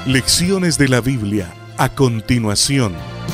Lecciones de la Biblia a continuación.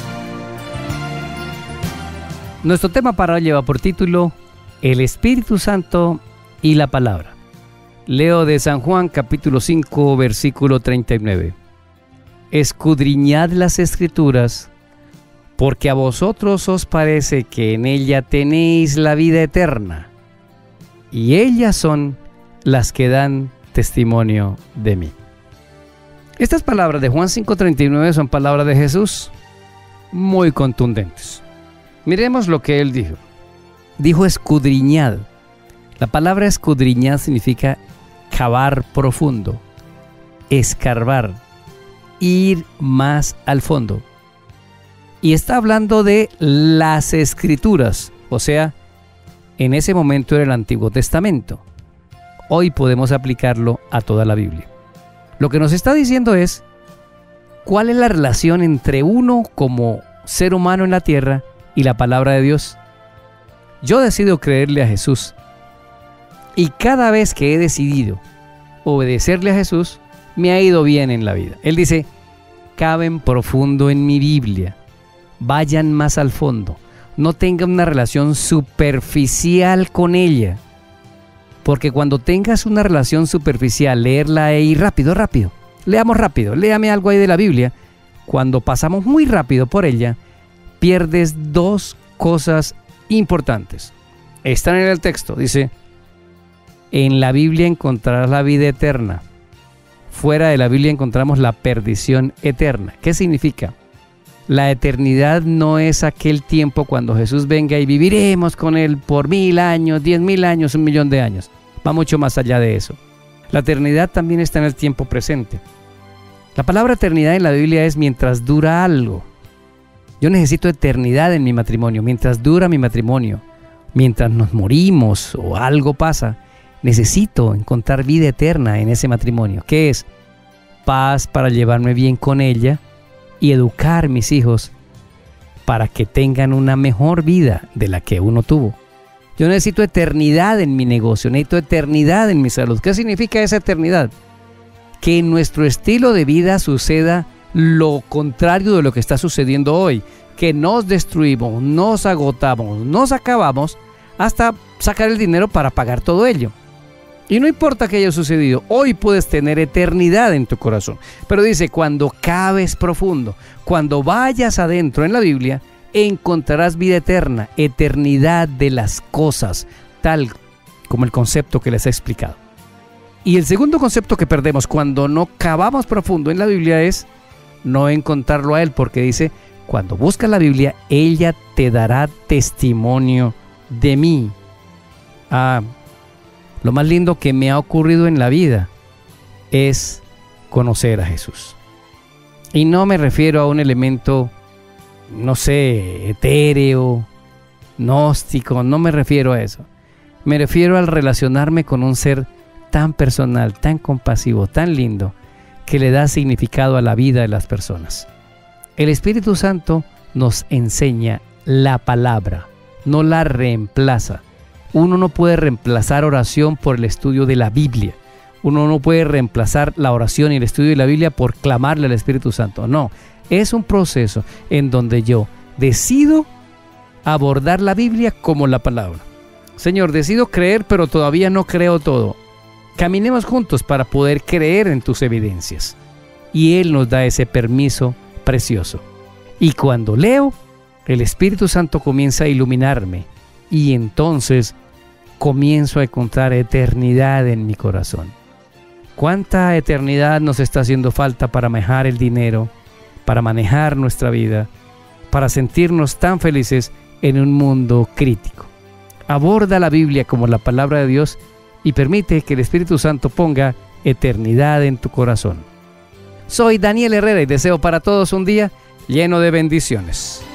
Nuestro tema para hoy lleva por título El Espíritu Santo y la Palabra. Leo de San Juan capítulo 5 versículo 39. Escudriñad las Escrituras, porque a vosotros os parece que en ella tenéis la vida eterna, y ellas son las que dan testimonio de mí. Estas palabras de Juan 5:39 son palabras de Jesús muy contundentes. Miremos lo que él dijo. Dijo escudriñad. La palabra escudriñad significa cavar profundo, escarbar, ir más al fondo. Y está hablando de las Escrituras, o sea, en ese momento era el Antiguo Testamento. Hoy podemos aplicarlo a toda la Biblia. Lo que nos está diciendo es cuál es la relación entre uno como ser humano en la tierra y la palabra de Dios. Yo decido creerle a Jesús, y cada vez que he decidido obedecerle a Jesús, me ha ido bien en la vida. Él dice, caben profundo en mi Biblia, vayan más al fondo, no tengan una relación superficial con ella. Porque cuando tengas una relación superficial, leerla ahí rápido, leamos rápido, léame algo ahí de la Biblia. Cuando pasamos muy rápido por ella, pierdes dos cosas importantes. Están en el texto, dice, en la Biblia encontrarás la vida eterna. Fuera de la Biblia encontramos la perdición eterna. ¿Qué significa? La eternidad no es aquel tiempo cuando Jesús venga y viviremos con Él por 1000 años, 10.000 años, 1.000.000 de años. Va mucho más allá de eso. La eternidad también está en el tiempo presente. La palabra eternidad en la Biblia es mientras dura algo. Yo necesito eternidad en mi matrimonio. Mientras dura mi matrimonio, mientras nos morimos o algo pasa, necesito encontrar vida eterna en ese matrimonio. ¿Qué es? Paz para llevarme bien con ella y educar a mis hijos para que tengan una mejor vida de la que uno tuvo. Yo necesito eternidad en mi negocio, necesito eternidad en mi salud. ¿Qué significa esa eternidad? Que en nuestro estilo de vida suceda lo contrario de lo que está sucediendo hoy, que nos destruimos, nos agotamos, nos acabamos hasta sacar el dinero para pagar todo ello. Y no importa que haya sucedido, hoy puedes tener eternidad en tu corazón. Pero dice, cuando caves profundo, cuando vayas adentro en la Biblia, encontrarás vida eterna, eternidad de las cosas, tal como el concepto que les he explicado. Y el segundo concepto que perdemos cuando no cavamos profundo en la Biblia es no encontrarlo a Él, porque dice, cuando buscas la Biblia, ella te dará testimonio de mí. Lo más lindo que me ha ocurrido en la vida es conocer a Jesús. Y no me refiero a un elemento, no sé, etéreo, gnóstico, no me refiero a eso. Me refiero al relacionarme con un ser tan personal, tan compasivo, tan lindo, que le da significado a la vida de las personas. El Espíritu Santo nos enseña la palabra, no la reemplaza. Uno no puede reemplazar oración por el estudio de la Biblia. Uno no puede reemplazar la oración y el estudio de la Biblia por clamarle al Espíritu Santo. No, es un proceso en donde yo decido abordar la Biblia como la palabra. Señor, decido creer, pero todavía no creo todo. Caminemos juntos para poder creer en tus evidencias. Y Él nos da ese permiso precioso. Y cuando leo, el Espíritu Santo comienza a iluminarme. Y entonces comienzo a encontrar eternidad en mi corazón. ¿Cuánta eternidad nos está haciendo falta para manejar el dinero, para manejar nuestra vida, para sentirnos tan felices en un mundo crítico? Aborda la Biblia como la palabra de Dios y permite que el Espíritu Santo ponga eternidad en tu corazón. Soy Daniel Herrera y deseo para todos un día lleno de bendiciones.